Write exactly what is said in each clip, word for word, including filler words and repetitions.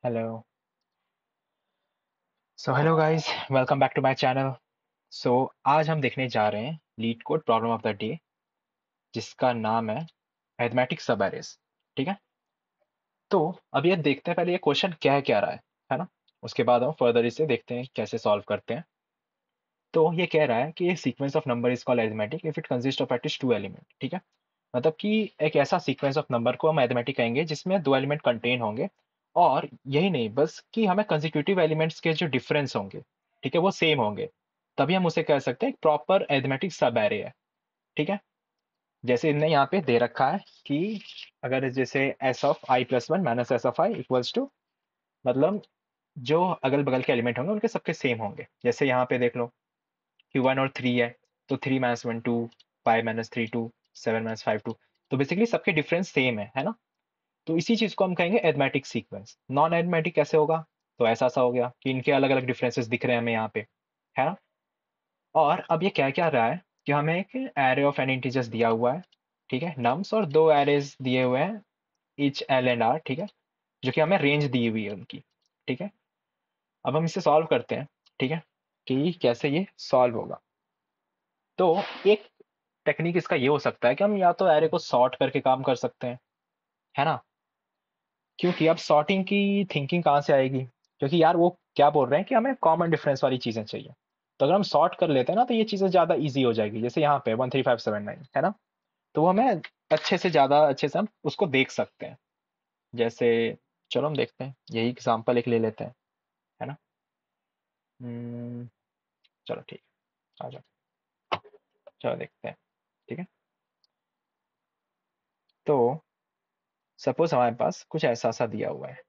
Hello. So hello guys, welcome back to my channel. So आज हम देखने जा रहे हैं leet code problem of the day, जिसका नाम है अरिथमेटिक सब एरेज। ठीक है, तो अब ये देखते हैं पहले ये क्वेश्चन क्या है क्या रहा है है ना। उसके बाद हम फर्दर इसे देखते हैं कैसे सॉल्व करते हैं। तो ये कह रहा है कि ये sequence of number is called arithmetic if it consist of at least two element. ठीक है, मतलब कि एक ऐसा सीक्वेंस ऑफ नंबर को हम अरिथमेटिक कहेंगे जिसमें दो एलिमेंट कंटेन होंगे। और यही नहीं, बस कि हमें कंसेक्यूटिव एलिमेंट्स के जो डिफरेंस होंगे, ठीक है, वो सेम होंगे, तभी हम उसे कह सकते हैं एक प्रॉपर अरिथमेटिक सब एरे है। ठीक है, जैसे इनने यहाँ पे दे रखा है कि अगर जैसे S of I plus one minus S of I equals to, मतलब जो अगल बगल के एलिमेंट होंगे उनके सबके सेम होंगे। जैसे यहाँ पे देख लो कि वन और थ्री है, तो three minus one two, five minus three two, seven minus five two. तो बेसिकली सबके डिफरेंस सेम है है ना। तो इसी चीज को हम कहेंगे एथमेटिक सीक्वेंस। नॉन एथमेटिक कैसे होगा? तो ऐसा सा हो गया कि इनके अलग अलग डिफरेंसेस दिख रहे हैं हमें यहाँ पे, है ना। और अब ये क्या क्या रहा है कि हमें एक एरे ऑफ एन इंटीजर्स दिया हुआ है, ठीक है, नम्स, और दो एरेज दिए हुए हैं, ईच एल एंड आर, ठीक है, जो कि हमें रेंज दी हुई है उनकी। ठीक है, अब हम इसे सॉल्व करते हैं, ठीक है, कि कैसे ये सॉल्व होगा। तो एक टेक्निक इसका ये हो सकता है कि हम या तो एरे को सॉर्ट करके काम कर सकते हैं, है ना। क्योंकि अब सॉर्टिंग की थिंकिंग कहाँ से आएगी? क्योंकि यार वो क्या बोल रहे हैं कि हमें कॉमन डिफरेंस वाली चीजें चाहिए। तो अगर हम सॉर्ट कर लेते हैं ना, तो ये चीजें ज्यादा इजी हो जाएगी। जैसे यहाँ पे one three five seven nine है ना, तो वो हमें अच्छे से ज्यादा अच्छे से हम उसको देख सकते हैं। जैसे चलो हम देखते हैं, यही एग्जांपल एक ले लेते हैं, है ना। हम्म, चलो ठीक है, आ जाओ, चलो देखते हैं। ठीक है, तो सपोज हमारे पास कुछ ऐसा सा दिया हुआ है।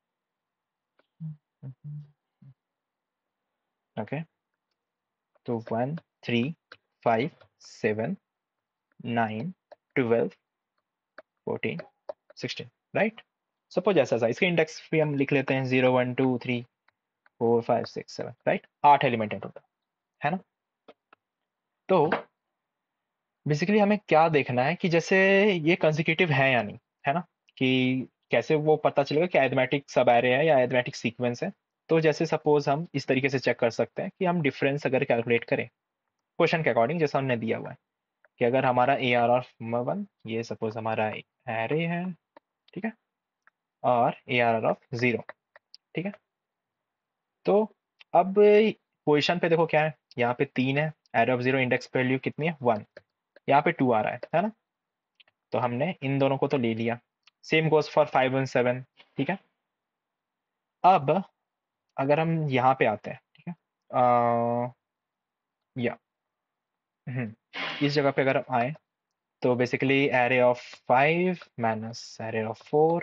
ओके, तो one three five seven nine twelve fourteen sixteen, right. Suppose ऐसा सा इसके इंडेक्स भी हम लिख लेते हैं, zero one two three four five six seven, right. आठ एलिमेंट है टोटल, है ना। तो बेसिकली हमें क्या देखना है कि जैसे ये कंसेक्यूटिव है या नहीं, है ना। कि कैसे वो पता चलेगा कि अरिथमेटिक सब एरे है या अरिथमेटिक सीक्वेंस है। तो जैसे सपोज हम इस तरीके से चेक कर सकते हैं कि हम डिफरेंस अगर कैलकुलेट करें क्वेश्चन के अकॉर्डिंग, जैसा हमने दिया हुआ है कि अगर हमारा ए आर ऑफ वन, ये सपोज हमारा एरे है, ठीक है, और ए आर ऑफ जीरो, ठीक है। तो अब पोजिशन पे देखो क्या है, यहाँ पे तीन है, array of zero index value कितनी है, वन। यहाँ पे टू आ रहा है है ना। तो हमने इन दोनों को तो ले लिया। Same goes for five and seven, ठीक है। अब अगर हम यहाँ पे आते हैं, ठीक है, अ, या हम्म इस जगह पे अगर हम आए, तो basically array of five minus array of four,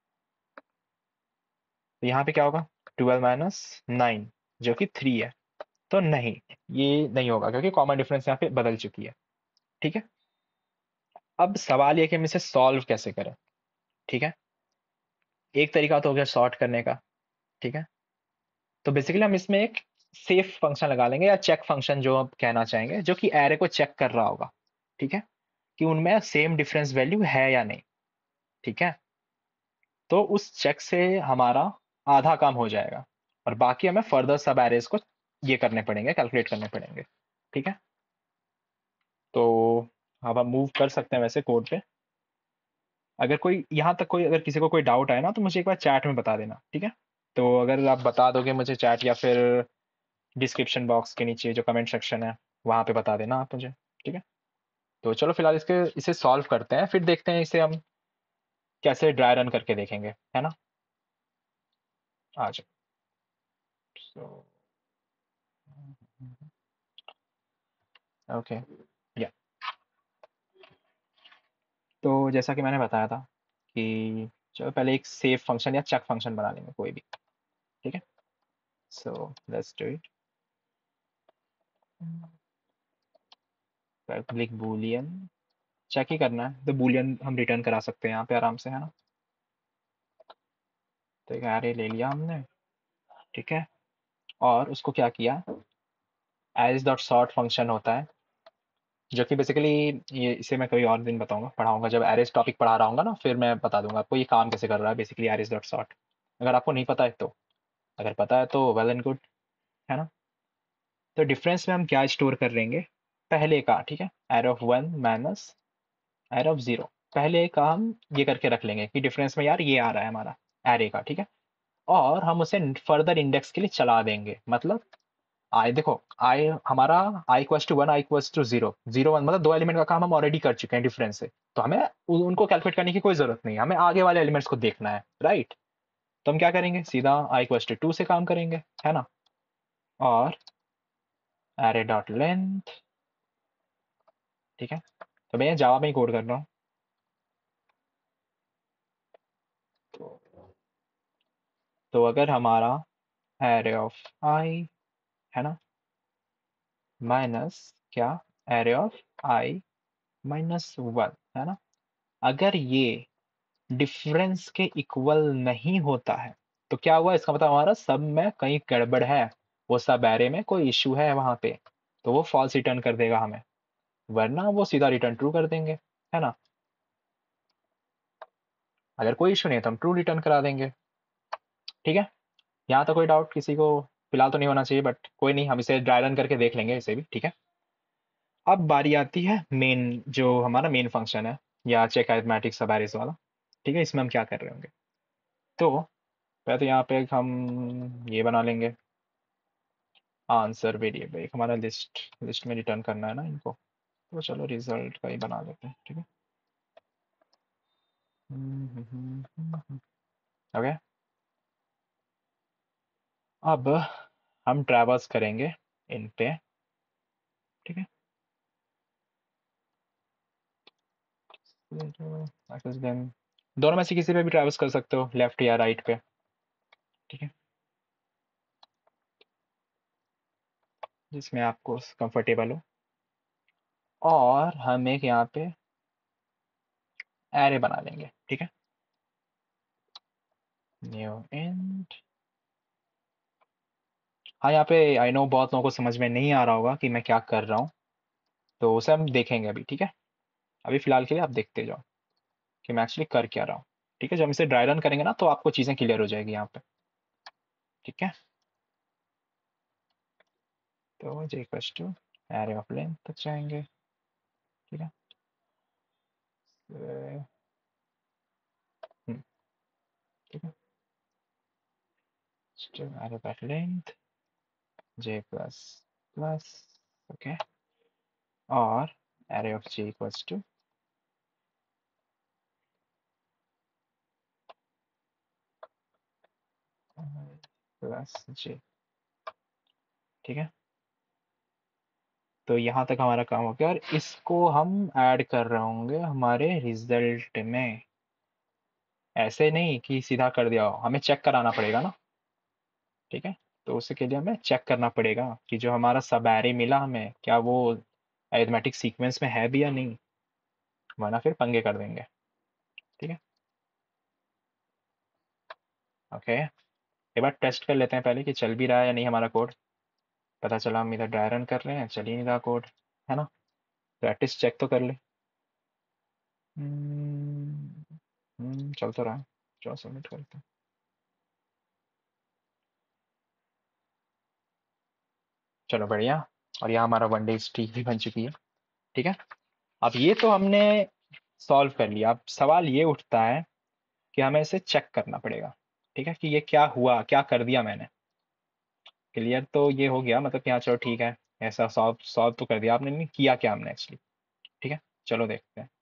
तो यहाँ पे क्या होगा, ट्वेल्व माइनस नाइन, जो कि थ्री है। तो नहीं, ये नहीं होगा क्योंकि कॉमन डिफरेंस यहाँ पे बदल चुकी है। ठीक है, अब सवाल ये कि हम इसे सॉल्व कैसे करें। ठीक है, एक तरीका तो हो गया सॉर्ट करने का, ठीक है। तो बेसिकली हम इसमें एक सेफ फंक्शन लगा लेंगे, या चेक फंक्शन जो आप कहना चाहेंगे, जो कि एरे को चेक कर रहा होगा, ठीक है, कि उनमें सेम डिफरेंस वैल्यू है या नहीं। ठीक है, तो उस चेक से हमारा आधा काम हो जाएगा, और बाकी हमें फर्दर सब एरेज को ये करने पड़ेंगे, कैलकुलेट करने पड़ेंगे। ठीक है, तो अब हम मूव कर सकते हैं वैसे कोड पे। अगर कोई यहाँ तक कोई अगर किसी को कोई डाउट आए ना, तो मुझे एक बार चैट में बता देना, ठीक है। तो अगर आप बता दोगे मुझे चैट, या फिर डिस्क्रिप्शन बॉक्स के नीचे जो कमेंट सेक्शन है वहाँ पे बता देना आप मुझे, ठीक है। तो चलो फिलहाल इसके इसे सॉल्व करते हैं, फिर देखते हैं इसे हम कैसे ड्राई रन करके देखेंगे, है ना। आ जाओ। सो ओके, या तो जैसा कि मैंने बताया था कि चलो पहले एक सेव फंक्शन या चेक फंक्शन बना लेंगे कोई भी, ठीक है। So let's do it. Public boolean check ही करना है, तो बूलियन हम रिटर्न करा सकते हैं यहाँ पे आराम से, है ना। तो एक एरे ले लिया हमने, ठीक है, और उसको क्या किया, एज डॉट सॉर्ट फंक्शन होता है, जो कि बेसिकली ये इसे मैं कभी और दिन बताऊंगा, पढ़ाऊंगा जब एरेज टॉपिक पढ़ा रहा हूँ ना, फिर मैं बता दूंगा आपको ये काम कैसे कर रहा है बेसिकली एरेज डॉट सॉर्ट। अगर आपको नहीं पता है तो, अगर पता है तो वेल एंड गुड, है ना। तो डिफरेंस में हम क्या स्टोर कर लेंगे, पहले का, ठीक है, array of one minus array of zero. पहले का हम ये करके रख लेंगे कि डिफरेंस में यार ये आ रहा है हमारा एरे का, ठीक है। और हम उसे फर्दर इंडेक्स के लिए चला देंगे, मतलब आई देखो, आई हमारा I equals to one, I equals to zero, zero one, मतलब दो एलिमेंट का काम हम ऑलरेडी कर चुके हैं डिफरेंस से, तो हमें उ- उनको कैलकुलेट करने की कोई जरूरत नहीं है, हमें आगे वाले एलिमेंट्स को देखना है, राइट। तो हम क्या करेंगे, सीधा आई इक्वल्स टू टू से काम करेंगे, है ना। और एरे डॉट लेंथ, ठीक है। तो मैं जावा में ही कोड कर रहा हूँ। तो, तो अगर हमारा एरे ऑफ आई, है ना, माइनस क्या, array of I minus one, है ना, अगर ये डिफरेंस के इक्वल नहीं होता है, तो क्या हुआ, इसका मतलब हमारा सब में कहीं गड़बड़ है, वो सब एरे में कोई इश्यू है वहां पे, तो वो फॉल्स रिटर्न कर देगा हमें, वरना वो सीधा रिटर्न ट्रू कर देंगे, है ना। अगर कोई इश्यू नहीं है तो हम ट्रू रिटर्न करा देंगे, ठीक है। यहाँ तो कोई डाउट किसी को फिलहाल तो नहीं होना चाहिए, बट कोई नहीं, हम इसे ड्राई रन करके देख लेंगे इसे भी, ठीक है। अब बारी आती है मेन, जो हमारा मेन फंक्शन है, या चेक अरिथमेटिक सब एरेज वाला, ठीक है। इसमें हम क्या कर रहे होंगे, तो पहले तो यहाँ पे हम ये बना लेंगे आंसर वेरिएबल, एक हमारा लिस्ट लिस्ट में रिटर्न करना है ना इनको, तो चलो रिजल्ट का ही बना लेते हैं, ठीक है। ओके, अब हम ट्रैवर्स करेंगे इन पे, ठीक है। दोनों में से किसी पे भी ट्रैवर्स कर सकते हो, लेफ्ट या राइट पे, ठीक है, जिसमें आपको कंफर्टेबल हो। और हम एक यहाँ पे एरे बना लेंगे, ठीक है, न्यू इंट। हाँ, यहाँ पे आई नो बहुत लोगों को समझ में नहीं आ रहा होगा कि मैं क्या कर रहा हूँ, तो उसे हम देखेंगे अभी, ठीक है। अभी फिलहाल के लिए आप देखते जाओ कि मैं एक्चुअली कर क्या रहा हूँ, ठीक है। जब हम इसे ड्राई रन करेंगे ना, तो आपको चीज़ें क्लियर हो जाएगी यहाँ पे, ठीक है। तो J equals to array of length तक जाएंगे, ठीक है। अ, हम्म, ठीक है, array of length J plus plus, okay. और array of J equals to plus J, ठीक है। तो यहाँ तक हमारा काम हो गया, और इसको हम ऐड कर रहे होंगे हमारे रिजल्ट में, ऐसे नहीं कि सीधा कर दिया हो, हमें चेक कराना पड़ेगा ना, ठीक है। तो उसके लिए हमें चेक करना पड़ेगा कि जो हमारा सब एरे मिला हमें, क्या वो अरिथमेटिक सीक्वेंस में है भी या नहीं, वरना फिर पंगे कर देंगे, ठीक है। ओके, एक बार टेस्ट कर लेते हैं पहले कि चल भी रहा है या नहीं हमारा कोड। पता चला हम इधर ड्राई रन कर रहे हैं, चल ही नहीं रहा कोड, है ना। तो एटलीस्ट चेक तो कर ले। हम्म, हम्म, चल तो रहा है, चलो सबमिट करते हैं। चलो बढ़िया, और यहाँ हमारा वन डे स्ट्रीक भी बन चुकी है, ठीक है। अब ये तो हमने सॉल्व कर लिया, अब सवाल ये उठता है कि हमें इसे चेक करना पड़ेगा, ठीक है, कि ये क्या हुआ, क्या कर दिया मैंने। क्लियर तो ये हो गया, मतलब कि हाँ चलो ठीक है, ऐसा सॉल्व सॉल्व तो कर दिया आपने, नहीं किया क्या हमने एक्चुअली, ठीक है। चलो देखते हैं।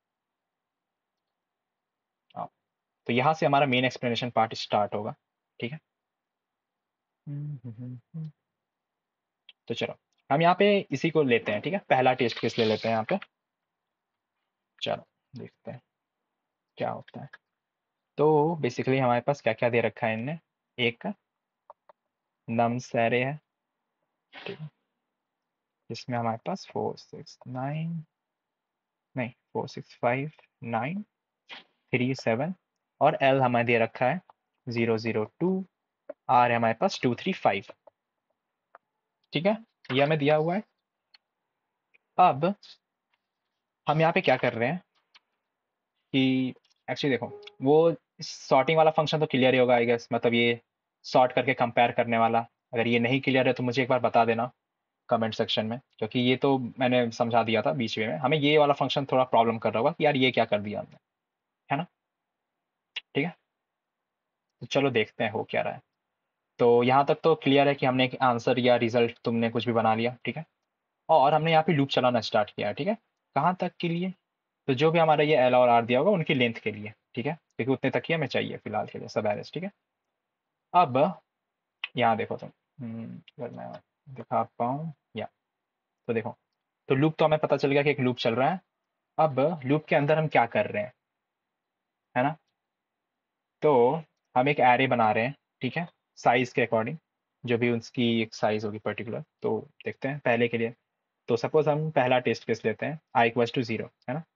हाँ, तो यहाँ से हमारा मेन एक्सप्लेनेशन पार्ट स्टार्ट होगा, ठीक है। हम्म, हम्म, हम्म, हम्म। तो चलो हम यहाँ पे इसी को लेते हैं, ठीक है, पहला टेस्ट केस ले लेते हैं यहाँ पे। चलो देखते हैं क्या होता है। तो बेसिकली हमारे पास क्या क्या दे रखा है इनने, एक नम्स एरे है, ठीक है, जिसमें हमारे पास फोर सिक्स नाइन, नहीं four six five nine three seven, और एल हमें दे रखा है जीरो जीरो टू, आर है हमारे पास टू थ्री फाइव, ठीक है, ये हमें दिया हुआ है। अब हम यहाँ पे क्या कर रहे हैं कि एक्चुअली देखो, वो सॉर्टिंग वाला फंक्शन तो क्लियर ही होगा आई गेस, मतलब ये सॉर्ट करके कंपेयर करने वाला। अगर ये नहीं क्लियर है तो मुझे एक बार बता देना कमेंट सेक्शन में, क्योंकि ये तो मैंने समझा दिया था बीच में। हमें ये वाला फंक्शन थोड़ा प्रॉब्लम कर रहा होगा कि यार ये क्या कर दिया हमने, है ना। ठीक है, तो चलो देखते हैं हो क्या रहा है। तो यहाँ तक तो क्लियर है कि हमने एक आंसर या रिजल्ट तुमने कुछ भी बना लिया, ठीक है। और हमने यहाँ पे लूप चलाना स्टार्ट किया है, ठीक है। कहाँ तक के लिए? तो जो भी हमारा ये एल और आर दिया होगा उनकी लेंथ के लिए, ठीक है, क्योंकि उतने तक ही हमें चाहिए फिलहाल के लिए सब एरेस, ठीक है। अब यहाँ देखो तुम, हम्म, अगर मैं दिखा पाऊँ या, तो देखो, तो लूप तो हमें पता चल गया कि एक लूप चल रहा है। अब लूप के अंदर हम क्या कर रहे हैं, है ना। तो हम एक एरे बना रहे हैं, ठीक है, साइज के अकॉर्डिंग, जो भी उसकी एक साइज होगी पर्टिकुलर। तो देखते हैं पहले के लिए। तो सपोज हम पहला टेस्ट केस लेते हैं, आई इक्वल्स टू जीरो, है ना।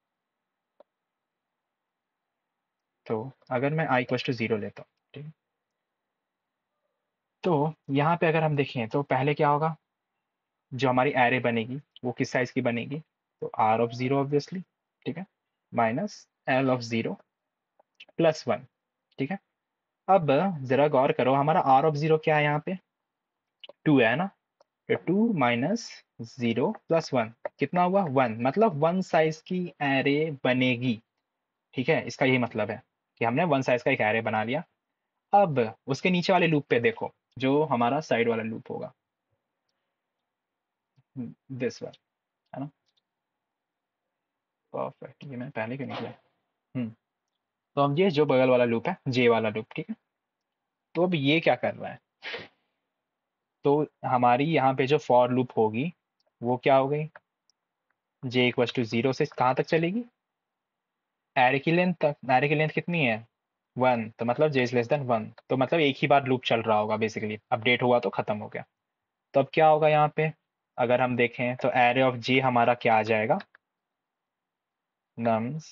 तो अगर मैं आई इक्वल्स टू जीरो लेता हूँ, ठीक है, तो यहाँ पे अगर हम देखें तो पहले क्या होगा, जो हमारी एरे बनेगी वो किस साइज की बनेगी, तो आर ऑफ जीरो ऑब्वियसली, ठीक है, minus L of zero plus one, ठीक है। अब जरा गौर करो, हमारा आर ऑफ जीरो क्या है यहाँ पे, टू है ना। तो two minus zero plus one कितना हुआ, वन, मतलब वन साइज की एरे बनेगी, ठीक है। इसका यही मतलब है कि हमने वन साइज का एक एरे बना लिया। अब उसके नीचे वाले लूप पे देखो, जो हमारा साइड वाला लूप होगा, दिस वन, है ना। परफेक्ट, ये मैं पहले क्यों निकला। हम्म तो अब ये जो बगल वाला लूप है, जे वाला लूप, ठीक है। तो अब ये क्या कर रहा है, तो हमारी यहाँ पे जो फॉर लूप होगी वो क्या हो गई, जे इक्वल टू जीरो से कहाँ तक चलेगी, एरे की लेंथ तक। एरे की लेंथ कितनी है, वन, तो मतलब J is less than one, तो मतलब एक ही बार लूप चल रहा होगा बेसिकली, अपडेट हुआ तो खत्म हो गया। तो अब क्या होगा यहाँ पे, अगर हम देखें तो एरे ऑफ जे हमारा क्या आ जाएगा, नम्स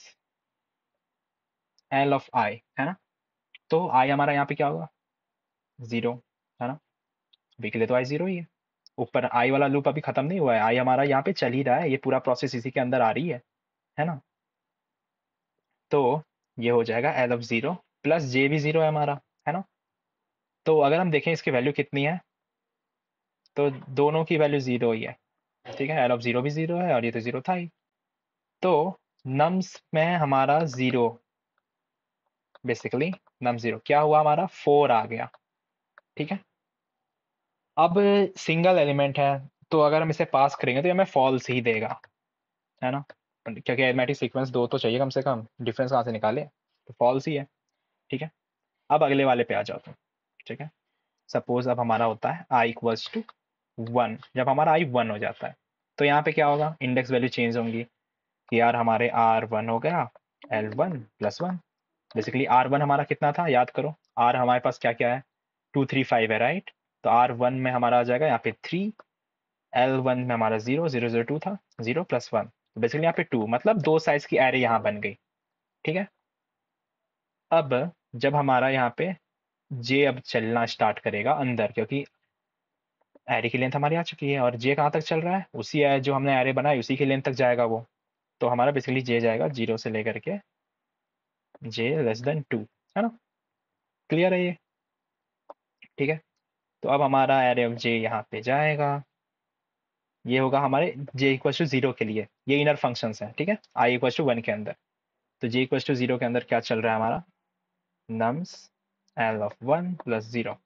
एल ऑफ आई, है ना। तो आई हमारा यहाँ पे क्या होगा, जीरो, है ना। अभी के लिए तो आई जीरो ही है। ऊपर आई वाला लूप अभी खत्म नहीं हुआ है, आई हमारा यहाँ पे चल ही रहा है, ये पूरा प्रोसेस इसी के अंदर आ रही है है ना। तो ये हो जाएगा L of zero plus J भी जीरो है हमारा, है ना। तो अगर हम देखें इसकी वैल्यू कितनी है, तो दोनों की वैल्यू जीरो ही है, ठीक है। एल ऑफ जीरो भी जीरो है और ये तो जीरो था ही। तो नम्स में हमारा जीरो, बेसिकली नम जीरो क्या हुआ, हमारा फोर आ गया, ठीक है। अब सिंगल एलिमेंट है, तो अगर हम इसे पास करेंगे तो ये हमें फॉल्स ही देगा, है ना, क्योंकि अरिथमेटिक सीक्वेंस दो तो चाहिए कम से कम, डिफरेंस कहाँ से निकाले, तो फॉल्स ही है, ठीक है। अब अगले वाले पे आ जाओ तुम, ठीक है। सपोज अब हमारा होता है आई इक्वल्स टू वन, जब हमारा आई वन हो जाता है तो यहाँ पे क्या होगा, इंडेक्स वैल्यू चेंज होंगी, कि यार हमारे आर वन हो गया, L one plus one. Basically R one हमारा कितना था, याद करो, आर हमारे पास क्या क्या है, टू थ्री फाइव है, राइट। तो आर वन में हमारा आ जाएगा यहाँ पे थ्री, एल वन में हमारा जीरो, जीरो जीरो टू था, जीरो प्लस वन, तो बेसिकली यहाँ पे टू, मतलब दो साइज की एरे यहाँ बन गई, ठीक है। अब जब हमारा यहाँ पे जे अब चलना स्टार्ट करेगा अंदर, क्योंकि एरे की लेंथ हमारी आ चुकी है, और जे कहाँ तक चल रहा है, उसी है जो हमने एरे बनाई उसी की लेंथ तक जाएगा वो। तो हमारा बेसिकली जे जाएगा जीरो से लेकर के जे लेस देन टू, है ना। क्लियर है ये, ठीक है। तो अब हमारा एरे ऑफ जे यहाँ पे जाएगा, ये होगा हमारे जे इक्वल टू जीरो के लिए, ये इनर फंक्शंस हैं, ठीक है, आई इक्वल टू वन के अंदर। तो जे इक्वल टू जीरो के अंदर क्या चल रहा है हमारा, nums L of one plus zero.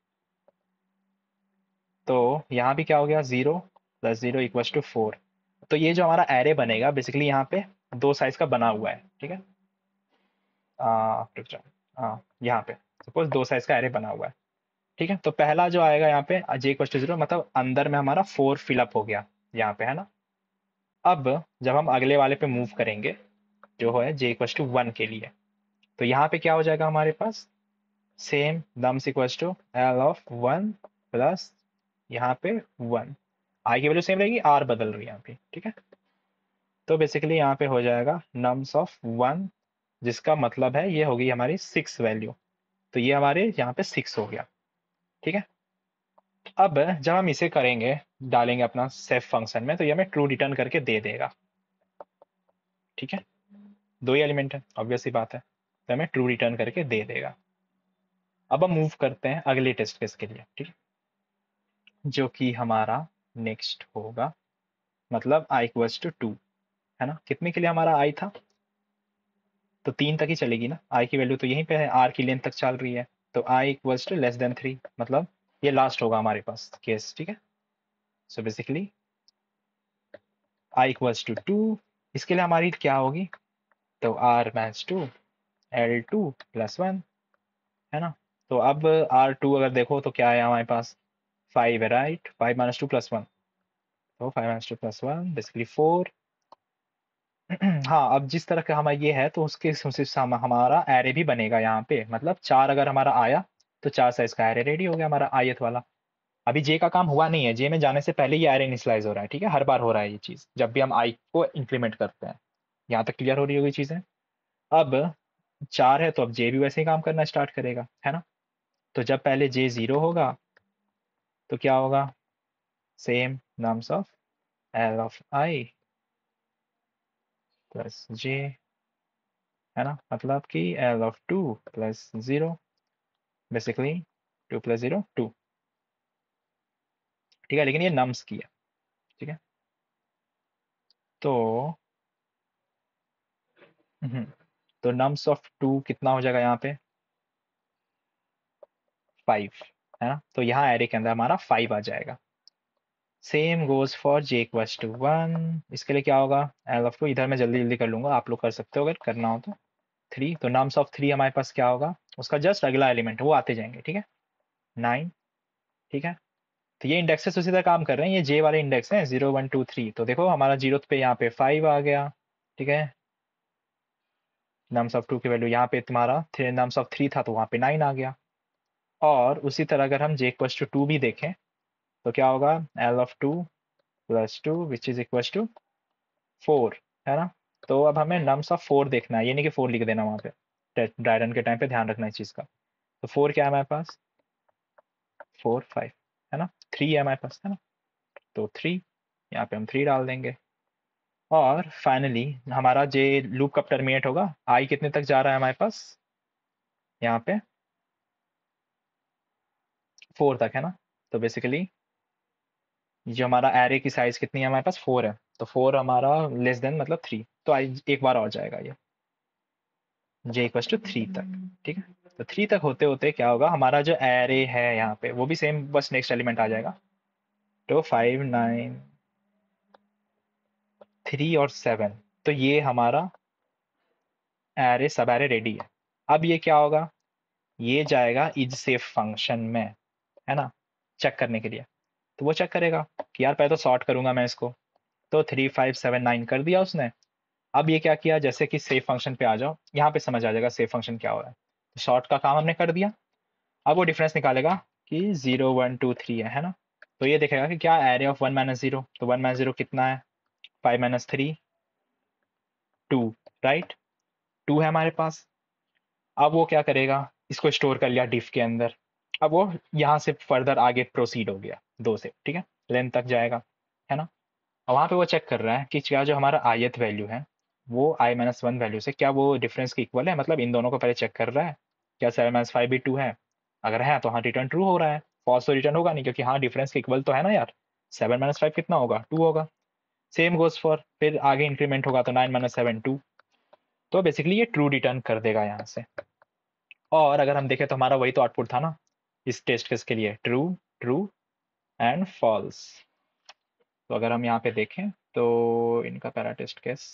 तो यहाँ भी क्या हो गया, zero plus zero equal to four. तो ये जो हमारा एरे बनेगा बेसिकली यहाँ पे दो साइज का बना हुआ है, ठीक है। आ, रुक जाओ, हाँ यहाँ पे सपोज दो साइज का एरे बना हुआ है, ठीक है। तो पहला जो आएगा यहाँ पे जे इक्वल टू जीरो, मतलब अंदर में हमारा फोर फिलअप हो गया यहाँ पे, है ना। अब जब हम अगले वाले पे मूव करेंगे, जो है जे इक्वल टू वन के लिए, तो यहाँ पे क्या हो जाएगा हमारे पास, same nums equal to L of one plus यहाँ पे वन, आई की वैल्यू सेम रहेगी, आर बदल रही है यहाँ पे, ठीक है। तो बेसिकली यहाँ पे हो जाएगा नम्स ऑफ वन, जिसका मतलब है ये होगी हमारी सिक्स वैल्यू। तो ये हमारे यहाँ पे सिक्स हो गया, ठीक है। अब जब हम इसे करेंगे, डालेंगे अपना सेफ फंक्शन में, तो ये हमें ट्रू रिटर्न करके दे देगा, ठीक है। दो ही एलिमेंट है, ऑब्वियस सी बात है। तो हमें ट्रू रिटर्न करके दे देगा। अब हम मूव करते हैं अगले टेस्ट केस के लिए, ठीक है, जो कि हमारा नेक्स्ट होगा, मतलब आई इक्वल्स टू टू, है ना। कितने के लिए हमारा आई था, तो तीन तक ही चलेगी ना, आई की वैल्यू तो यहीं पे है, आर की लेंथ तक चल रही है, तो I equals to less than three, मतलब ये लास्ट होगा हमारे पास केस, ठीक है। So basically I equals to two, इसके लिए हमारी क्या होगी, तो R match to L two plus one, है ना। तो अब आर टू अगर देखो तो क्या है हमारे पास, फाइव है, right, five minus two plus one, तो five minus two plus one basically four. हाँ, अब जिस तरह का हमारा ये है तो उसके हिसाब से हम- हमारा एरे भी बनेगा यहाँ पे, मतलब चार अगर हमारा आया तो चार साइज का एरे रेडी हो गया हमारा आयत वाला। अभी जे का काम हुआ नहीं है, जे में जाने से पहले ही एरे इनिशियलाइज हो रहा है, ठीक है, हर बार हो रहा है ये चीज जब भी हम आई को इंप्लीमेंट करते हैं। यहाँ तक क्लियर हो रही होगी चीजें। अब चार है तो अब जे भी वैसे ही काम करना स्टार्ट करेगा, है ना। तो जब पहले जे जीरो होगा तो क्या होगा, same nums of L of I plus J, है ना, मतलब कि L of two plus zero, basically two plus zero two, ठीक है, लेकिन ये नम्स की है, ठीक है। तो हम्म, तो नम्स ऑफ टू कितना हो जाएगा यहाँ पे, फाइव, है ना, तो यहाँ एरे के अंदर हमारा फाइव आ जाएगा। Same goes for J equals to one, इसके लिए क्या होगा, एल ऑफ टू, इधर मैं जल्दी जल्दी कर लूंगा, आप लोग कर सकते हो अगर करना हो तो। थ्री, तो नम्स ऑफ थ्री हमारे पास क्या होगा, उसका जस्ट अगला एलिमेंट वो आते जाएंगे, ठीक है, नाइन, ठीक है। तो ये इंडेक्सेस उसी तरह काम कर रहे हैं, ये जे वाले इंडेक्स हैं, जीरो वन टू थ्री, तो देखो हमारा जीरो पे यहाँ पे फाइव आ गया, ठीक है। नम्स ऑफ टू की वैल्यू यहाँ पे तुम्हारा थ्री, नम्स ऑफ थ्री था तो वहाँ पे नाइन आ गया। और उसी तरह अगर हम जे इक्वल्स टू टू भी देखें तो क्या होगा, L of two plus two which is equals to four, है ना। तो अब हमें नम्स ऑफ फोर देखना है, ये नहीं कि फोर लिख देना वहाँ पे, ड्राई रन के टाइम पे ध्यान रखना इस चीज़ का। तो फोर क्या है हमारे पास, फोर फाइव, है ना, थ्री है हमारे पास, है ना, तो थ्री, यहाँ पे हम थ्री डाल देंगे। और फाइनली हमारा जे लूप कब टर्मिनेट होगा, आई कितने तक जा रहा है हमारे पास, यहाँ पे फोर तक, है ना। तो बेसिकली जो हमारा एरे की साइज कितनी है हमारे पास, फोर है, तो फोर हमारा लेस देन मतलब थ्री, तो आई एक बार और जाएगा ये जे इक्वल टू थ्री तक, ठीक है। तो थ्री तक होते होते क्या होगा, हमारा जो एरे है यहाँ पे वो भी सेम, बस नेक्स्ट एलिमेंट आ जाएगा। तो फाइव नाइन थ्री और सेवन, तो ये हमारा एरे सब एरे रेडी है। अब ये क्या होगा, ये जाएगा इज सेफ फंक्शन में, है ना, चेक करने के लिए। तो वो चेक करेगा कि यार पहले तो सॉर्ट करूंगा मैं इसको, तो थ्री फाइव सेवन नाइन कर दिया उसने। अब ये क्या किया, जैसे कि सेफ फंक्शन पे आ जाओ, यहाँ पे समझ आ जाएगा सेफ फंक्शन क्या हो रहा है। तो शॉर्ट का काम हमने कर दिया। अब वो डिफरेंस निकालेगा कि जीरो वन टू थ्री है है ना। तो ये देखेगा कि क्या array of one minus zero, तो वन माइनस जीरो कितना है, five minus three two, right, two है हमारे पास। अब वो क्या करेगा, इसको स्टोर कर लिया डिफ के अंदर। अब वो यहाँ से फर्दर आगे प्रोसीड हो गया दो से, ठीक है, लेंथ तक जाएगा, है ना। और वहाँ पे वो चेक कर रहा है कि क्या जो हमारा आयत वैल्यू है वो आई माइनस वन वैल्यू से क्या वो डिफरेंस के इक्वल है, मतलब इन दोनों को पहले चेक कर रहा है, क्या सेवन माइनस फाइव भी टू है। अगर है तो हाँ रिटर्न ट्रू हो रहा है, फॉल्स तो रिटर्न होगा नहीं, क्योंकि हाँ डिफरेंस के इक्वल तो है ना यार, सेवन माइनस फाइव कितना होगा, टू होगा। सेम गोज फॉर, फिर आगे इंक्रीमेंट होगा तो नाइन माइनस सेवन टू, तो बेसिकली ये ट्रू रिटर्न कर देगा यहाँ से। और अगर हम देखें तो हमारा वही तो आउटपुट था ना इस टेस्ट केस के लिए, ट्रू ट्रू एंड फॉल्स। तो अगर हम यहाँ पे देखें तो इनका पैरा test case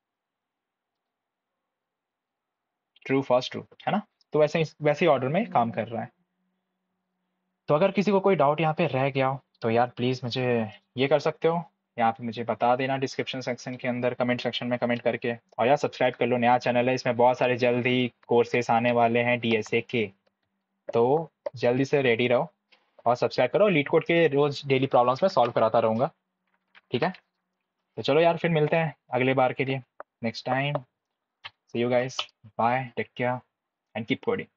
true false true, है ना। तो वैसे ही वैसे ही ऑर्डर में काम कर रहा है। तो अगर किसी को कोई डाउट यहाँ पे रह गया हो तो यार प्लीज़ मुझे ये कर सकते हो, यहाँ पे मुझे बता देना डिस्क्रिप्शन सेक्शन के अंदर, कमेंट सेक्शन में कमेंट करके। और यार सब्सक्राइब कर लो, नया चैनल है, इसमें बहुत सारे जल्द ही कोर्सेस आने वाले हैं डीएसए के, तो जल्दी से रेडी रहो और सब्सक्राइब करो। लीड कोड के रोज डेली प्रॉब्लम्स में सॉल्व कराता रहूँगा, ठीक है। तो चलो यार फिर मिलते हैं अगले बार के लिए, next time, see you guys, bye, take care and keep coding.